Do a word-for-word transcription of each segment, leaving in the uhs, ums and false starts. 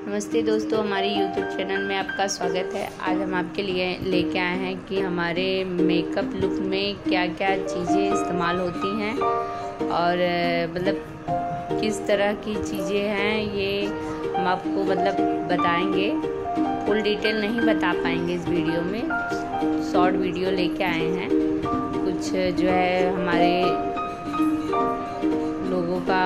नमस्ते दोस्तों, हमारे यूट्यूब चैनल में आपका स्वागत है। आज हम आपके लिए लेके आए हैं कि हमारे मेकअप लुक में क्या क्या चीज़ें इस्तेमाल होती हैं और मतलब किस तरह की चीज़ें हैं, ये हम आपको मतलब बताएंगे। फुल डिटेल नहीं बता पाएंगे इस वीडियो में, शॉर्ट वीडियो लेके आए हैं। कुछ जो है हमारे लोगों का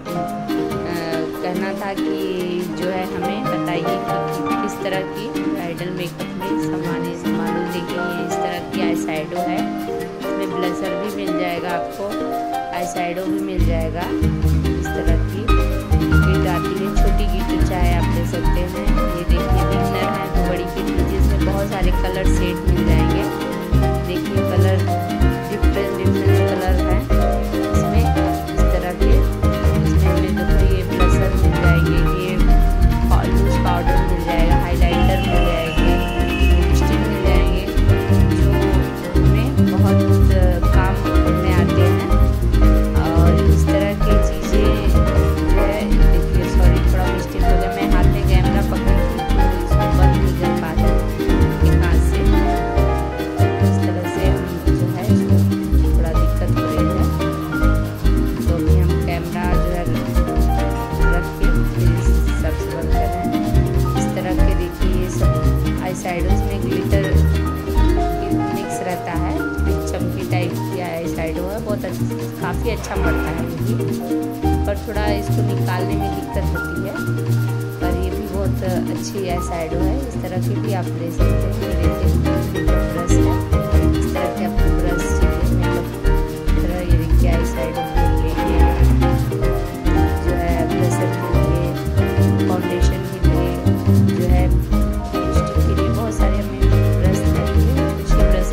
कहना था कि जो है हमें बताइए कि किस तरह की ब्राइडल मेकअप में सामान इस्तेमाल। देखिए ये इस तरह की आई शैडो है, इसमें ब्लशर भी मिल जाएगा, आपको आई शैडो भी मिल जाएगा। इस तरह की किट आती है, छोटी किट चाहे आप ले सकते हैं। ये देखिए बिगनर है तो बड़ी किट लीजिए, इसमें बहुत सारे कलर सेट मिल जाएंगे। देखिए कलर डिफरेंट डिफरेंट कलर है इसमें, इस तरह के। इसमें हमें देखो ये ब्लशर मिल जाएंगे, ये लूज पाउडर मिल जाएगा, हाइलाइटर मिल जाएंगे, लिपस्टिक मिल जाएंगे, जो हमें बहुत काम में आते हैं। और इस तरह की चीज़ें जो है, देखिए सॉरी थोड़ा मिस्टेक हो गया, मैं हाथ में कैमरा पकड़ी थी तो इसको बंद नहीं कर पा रही एक हाथ से। इस तरह से हम जो है इसको थोड़ा दिक्कत हो रही है, तो अभी हम कैमरा जो है रख के फिर सबसे बंद कर रहे हैं। इस तरह के देखिए ये सब आई शैडोज में ग्लिटर मिक्स रहता है, चमकी टाइप की आई शैडो है, बहुत काफ़ी अच्छा पड़ता है ये भी, पर थोड़ा इसको निकालने में दिक्कत होती है, पर ये भी बहुत अच्छी आई शैडो है। इस तरह की भी आप ले सकते हैं। ये देखिए ब्रश है, इस तरह के आपको ब्रश चाहिए मेकअप तरह। ये देखिए आई शैडो के लिए जो है ब्लशर के लिए, फाउंडेशन के लिए जो है, लिपस्टिक के लिए, बहुत सारे हमें ब्रश चाहिए। कुछ ही ब्रश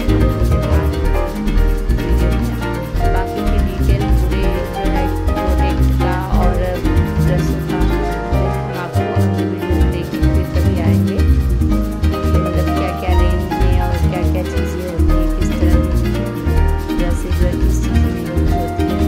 बाकी की डिटेल पूरे जो है प्रोडक्ट का और ब्रशों का हम आपको अपने वीडियो में देखेंगे, तभी आएंगे मतलब क्या क्या रेंज में और क्या क्या चीज़ें होती हैं, किस तरह की ब्रशेज जो है किस चीज़ में यूज होती है।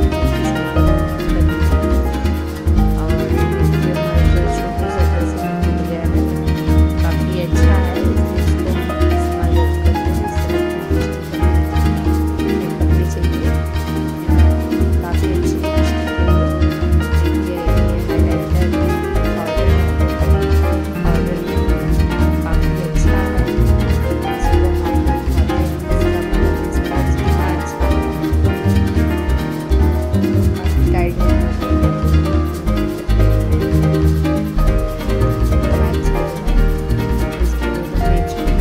और जो हमारे छोटे से ब्रश मिल गया है, काफ़ी अच्छा है, इसको हम इस्तेमाल करते हैं। इस तरह की मेकअप में चाहिए, काफ़ी अच्छी देखिए हाइलाइटर पाउडर में काफ़ी अच्छा है। इसको हम दिखाते हैं इसका मतलब इसका कितना अच्छा गाइड होना चाहिए, कितना अच्छा है। इसको दोनों मैच में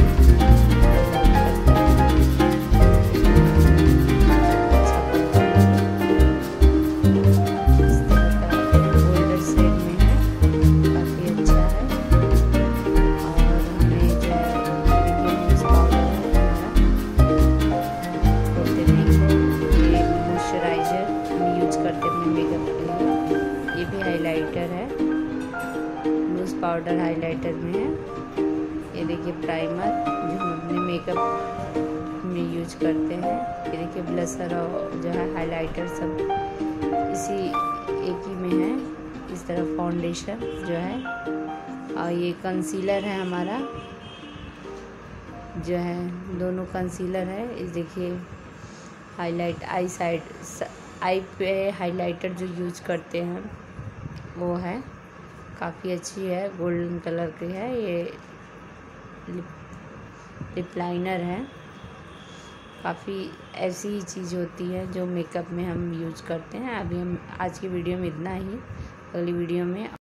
गोल्डन शेड में है, काफ़ी अच्छा है। और हमें जो है लूज पाउडर है हमारा, बोलते नहीं को ये मॉइस्चराइजर हम यूज करते हैं अपने मेकअप के लिए। ये भी हाइलाइटर है, लूज पाउडर हाइलाइटर में है। ये देखिए प्राइमर जो हम अपने मेकअप में यूज करते हैं। ये देखिए ब्लशर और जो है हाइलाइटर सब इसी एक ही में है। इस तरह फाउंडेशन जो है, और ये कंसीलर है हमारा जो है, दोनों कंसीलर है। इस देखिए हाईलाइट आई साइड आई पे हाइलाइटर जो यूज करते हैं वो है, काफ़ी अच्छी है, गोल्डन कलर की है। ये लिप लिप लाइनर है। काफ़ी ऐसी ही चीज़ होती है जो मेकअप में हम यूज करते हैं। अभी हम आज की वीडियो में इतना ही, अगली वीडियो में